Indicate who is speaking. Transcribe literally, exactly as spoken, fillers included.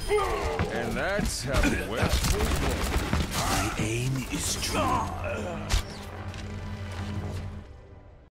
Speaker 1: And that's how the West was won.
Speaker 2: My aim is true.